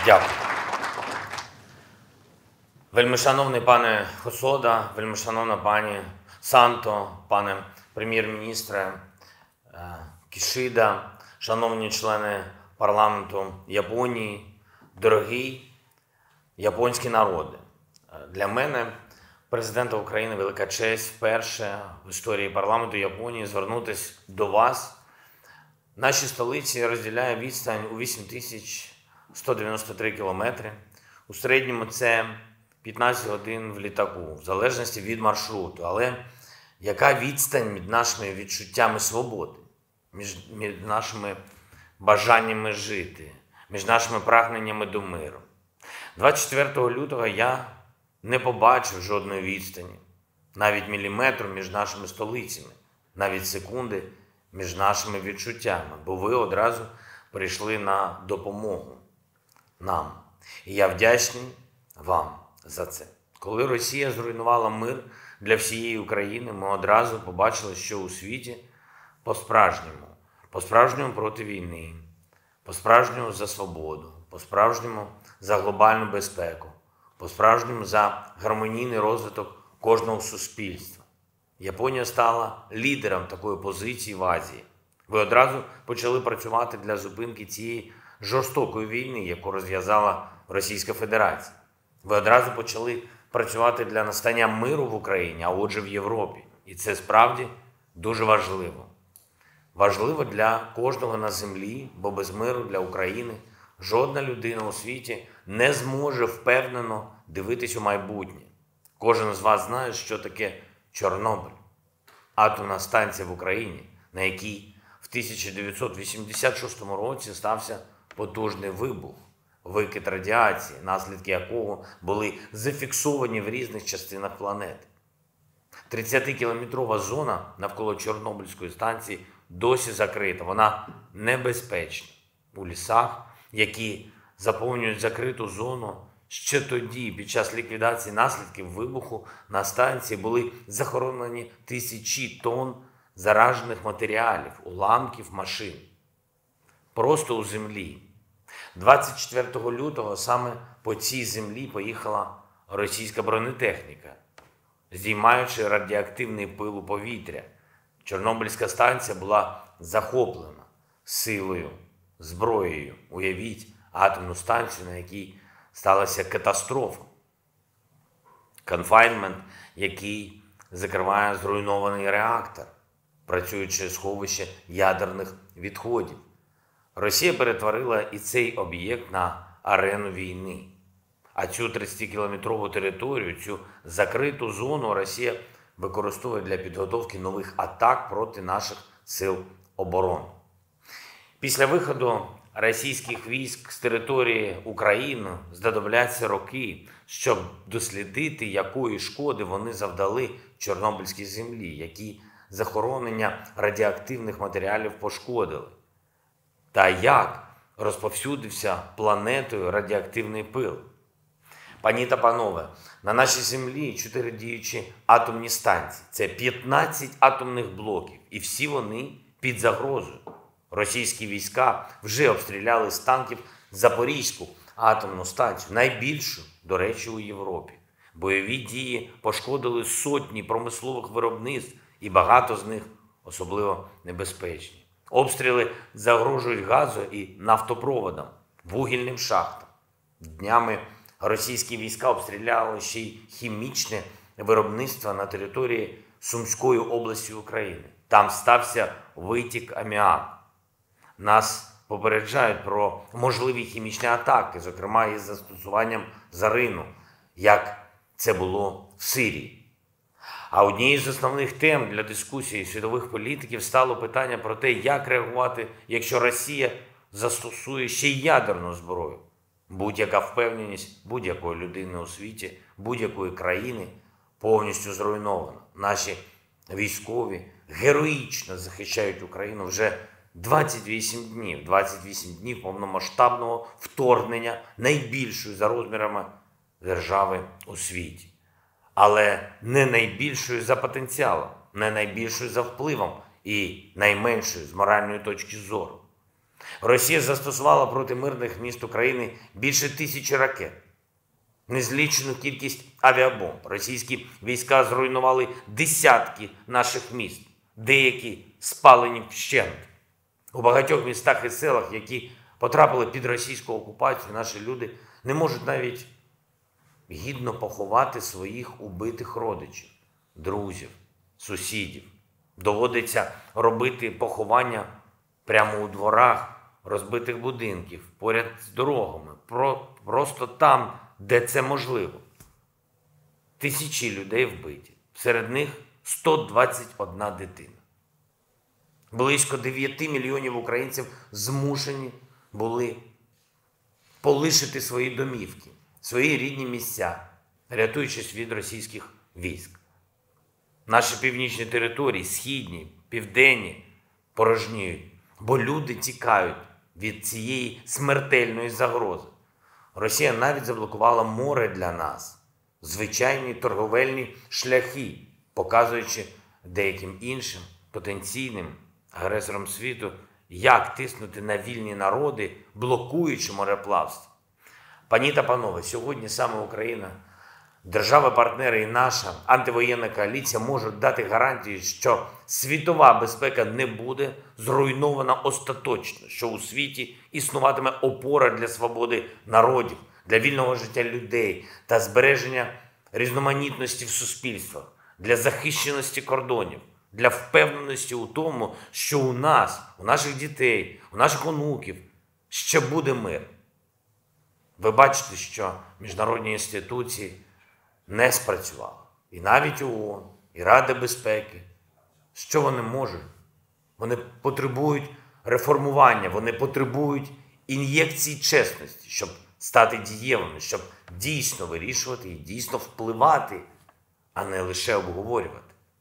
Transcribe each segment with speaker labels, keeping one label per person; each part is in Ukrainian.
Speaker 1: Дякую. Вельмишановний пане Хосода, вельмишановна пані Санто, пане прем'єр-міністре Кішіда, шановні члени парламенту Японії, дорогий японський народи. Для мене, президента України, велика честь вперше в історії парламенту Японії звернутися до вас. Наші столиці розділяє відстань у 8193 кілометри. У середньому це 15 годин в літаку, в залежності від маршруту. Але яка відстань між нашими відчуттями свободи, між нашими бажаннями жити, між нашими прагненнями до миру? 24 лютого я не побачив жодної відстані, навіть міліметру між нашими столицями, навіть секунди між нашими відчуттями, бо ви одразу прийшли на допомогу нам. І я вдячний вам за це. Коли Росія зруйнувала мир для всієї України, ми одразу побачили, що у світі по-справжньому проти війни, по-справжньому за свободу, по-справжньому за глобальну безпеку, по-справжньому за гармонійний розвиток кожного суспільства. Японія стала лідером такої позиції в Азії. Ви одразу почали працювати для зупинки цієї жорстокої війни, яку розв'язала Російська Федерація. Ви одразу почали працювати для настання миру в Україні, а отже в Європі. І це справді дуже важливо. Важливо для кожного на землі, бо без миру для України жодна людина у світі не зможе впевнено дивитись у майбутнє. Кожен з вас знає, що таке Чорнобиль. Атомна станція в Україні, на якій в 1986 році стався потужний вибух, викид радіації, наслідки якого були зафіксовані в різних частинах планети. 30-кілометрова зона навколо Чорнобильської станції досі закрита, вона небезпечна. У лісах, які заповнюють закриту зону, ще тоді, під час ліквідації наслідків вибуху на станції були захоронені тисячі тонн заражених матеріалів, уламків машин. Просто у землі. 24 лютого саме по цій землі поїхала російська бронетехніка, здіймаючи радіоактивний пил у повітря. Чорнобильська станція була захоплена силою, зброєю. Уявіть атомну станцію, на якій сталася катастрофа. Конфайнмент, який закриває зруйнований реактор, працююче сховище ядерних відходів. Росія перетворила і цей об'єкт на арену війни. А цю 30-кілометрову територію, цю закриту зону Росія використовує для підготовки нових атак проти наших сил оборони. Після виходу російських військ з території України знадобляться роки, щоб дослідити, якої шкоди вони завдали Чорнобильській землі, які захоронення радіоактивних матеріалів пошкодили, та як розповсюдився планетою радіоактивний пил. Пані та панове, на нашій землі 4 діючі атомні станції. Це 15 атомних блоків, і всі вони під загрозою. Російські війська вже обстріляли з танків Запорізьку атомну станцію, найбільшу, до речі, у Європі. Бойові дії пошкодили сотні промислових виробництв, і багато з них особливо небезпечні. Обстріли загрожують газу і нафтопроводам, вугільним шахтам. Днями російські війська обстріляли ще й хімічне виробництво на території Сумської області України. Там стався витік аміаку. Нас попереджають про можливі хімічні атаки, зокрема із застосуванням зарину, як це було в Сирії. А однією з основних тем для дискусії світових політиків стало питання про те, як реагувати, якщо Росія застосує ще й ядерну зброю. Будь-яка впевненість будь-якої людини у світі, будь-якої країни повністю зруйнована. Наші військові героїчно захищають Україну вже 28 днів. 28 днів повномасштабного вторгнення найбільшої за розмірами держави у світі. Але не найбільшою за потенціалом, не найбільшою за впливом і найменшою з моральної точки зору. Росія застосувала проти мирних міст України більше 1000 ракет, незлічену кількість авіабомб. Російські війська зруйнували десятки наших міст, деякі спалені вщент. У багатьох містах і селах, які потрапили під російську окупацію, наші люди не можуть навіть гідно поховати своїх убитих родичів, друзів, сусідів. Доводиться робити поховання прямо у дворах розбитих будинків, поряд з дорогами, просто там, де це можливо. Тисячі людей вбиті, серед них 121 дитина. Близько 9 мільйонів українців змушені були полишити свої домівки, свої рідні місця, рятуючись від російських військ. Наші північні території, східні, південні, порожніють, бо люди тікають від цієї смертельної загрози. Росія навіть заблокувала море для нас, звичайні торговельні шляхи, показуючи деяким іншим потенційним агресорам світу, як тиснути на вільні народи, блокуючи мореплавство. Пані та панове, сьогодні саме Україна, держави-партнери і наша антивоєнна коаліція можуть дати гарантії, що світова безпека не буде зруйнована остаточно, що у світі існуватиме опора для свободи народів, для вільного життя людей та збереження різноманітності в суспільствах, для захищеності кордонів, для впевненості у тому, що у нас, у наших дітей, у наших онуків ще буде мир. Ви бачите, що міжнародні інституції не спрацювали. І навіть ООН, і Рада безпеки. Що вони можуть? Вони потребують реформування, вони потребують ін'єкцій чесності, щоб стати дієвими, щоб дійсно вирішувати і дійсно впливати, а не лише обговорювати.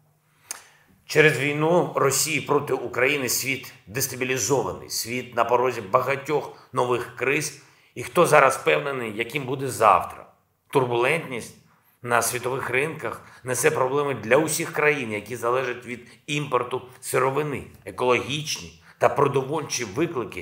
Speaker 1: Через війну Росії проти України світ дестабілізований, світ на порозі багатьох нових криз. І хто зараз впевнений, яким буде завтра? Турбулентність на світових ринках несе проблеми для усіх країн, які залежать від імпорту сировини, екологічні та продовольчі виклики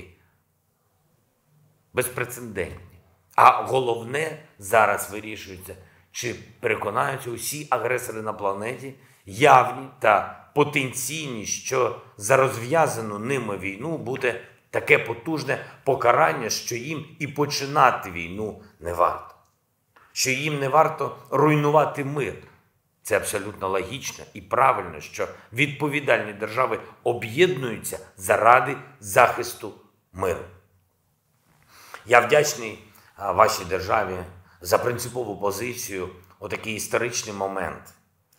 Speaker 1: безпрецедентні. А головне зараз вирішується, чи переконаються усі агресори на планеті, явні та потенційні, що за розв'язану ними війну буде таке потужне покарання, що їм і починати війну не варто. Що їм не варто руйнувати мир. Це абсолютно логічно і правильно, що відповідальні держави об'єднуються заради захисту миру. Я вдячний вашій державі за принципову позицію у такий історичний момент,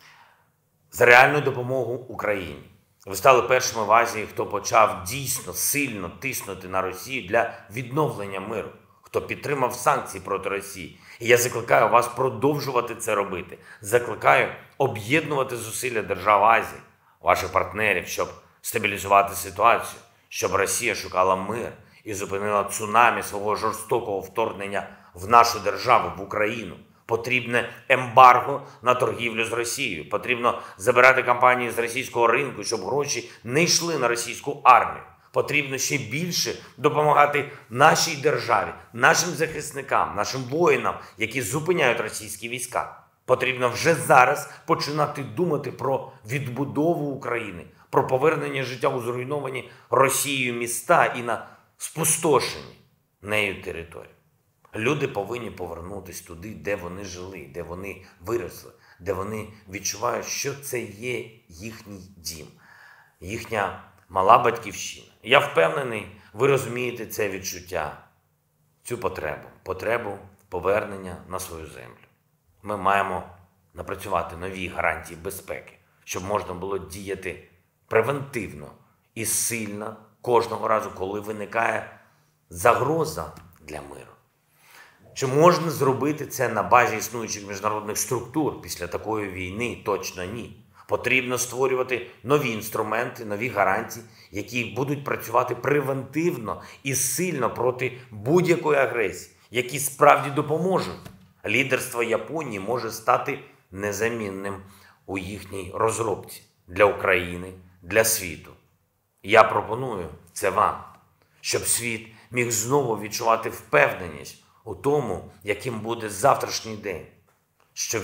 Speaker 1: за реальну допомогу Україні. Ви стали першими в Азії, хто почав дійсно сильно тиснути на Росію для відновлення миру, хто підтримав санкції проти Росії. І я закликаю вас продовжувати це робити. Закликаю об'єднувати зусилля держав Азії, ваших партнерів, щоб стабілізувати ситуацію, щоб Росія шукала мир і зупинила цунамі свого жорстокого вторгнення в нашу державу, в Україну. Потрібне ембарго на торгівлю з Росією. Потрібно забирати компанії з російського ринку, щоб гроші не йшли на російську армію. Потрібно ще більше допомагати нашій державі, нашим захисникам, нашим воїнам, які зупиняють російські війська. Потрібно вже зараз починати думати про відбудову України, про повернення життя у зруйновані Росією міста і на спустошені нею території. Люди повинні повернутися туди, де вони жили, де вони виросли, де вони відчувають, що це є їхній дім, їхня мала батьківщина. Я впевнений, ви розумієте це відчуття, цю потребу повернення на свою землю. Ми маємо напрацювати нові гарантії безпеки, щоб можна було діяти превентивно і сильно кожного разу, коли виникає загроза для миру. Чи можна зробити це на базі існуючих міжнародних структур після такої війни? Точно ні. Потрібно створювати нові інструменти, нові гарантії, які будуть працювати превентивно і сильно проти будь-якої агресії, які справді допоможуть. Лідерство Японії може стати незамінним у їхній розробці для України, для світу. Я пропоную це вам, щоб світ міг знову відчувати впевненість у тому, яким буде завтрашній день, що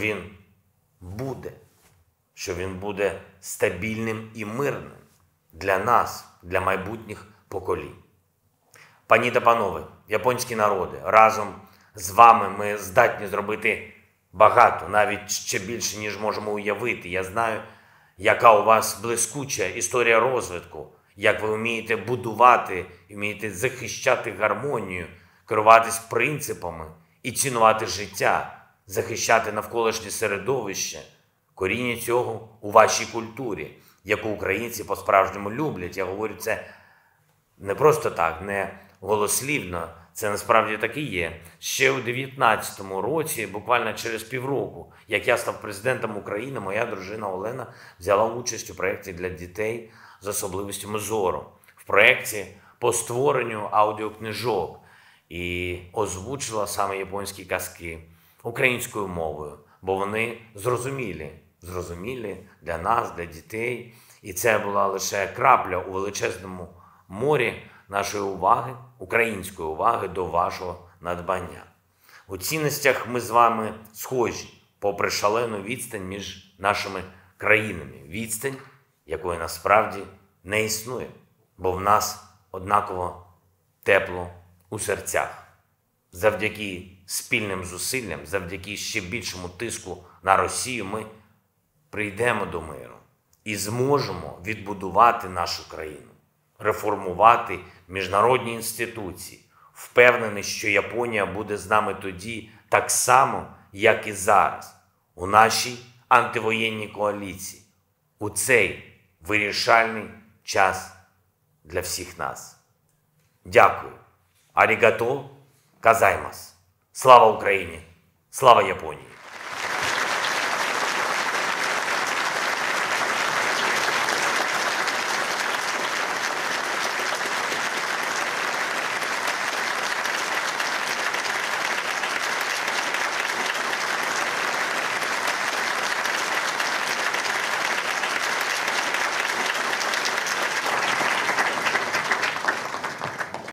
Speaker 1: він буде стабільним і мирним для нас, для майбутніх поколінь. Пані та панове, японські народи, разом з вами ми здатні зробити багато, навіть ще більше, ніж можемо уявити. Я знаю, яка у вас блискуча історія розвитку, як ви вмієте будувати, вмієте захищати гармонію, керуватись принципами і цінувати життя, захищати навколишнє середовище. Коріння цього у вашій культурі, яку українці по-справжньому люблять. Я говорю це не просто так, не голослівно, це насправді так і є. Ще у 19-му році, буквально через півроку, як я став президентом України, моя дружина Олена взяла участь у проєкті для дітей з особливостями зору. В проєкті по створенню аудіокнижок і озвучила саме японські казки українською мовою, бо вони зрозумілі для нас, для дітей. І це була лише крапля у величезному морі нашої уваги, української уваги до вашого надбання. У цінностях ми з вами схожі, попри шалену відстань між нашими країнами. Відстань, якої насправді не існує, бо в нас однаково тепло у серцях. Завдяки спільним зусиллям, завдяки ще більшому тиску на Росію ми прийдемо до миру і зможемо відбудувати нашу країну, реформувати міжнародні інституції. Впевнений, що Японія буде з нами тоді так само, як і зараз, у нашій антивоєнній коаліції, у цей вирішальний час для всіх нас. Дякую. Арігато казаймас. Слава Україні! Слава Японії!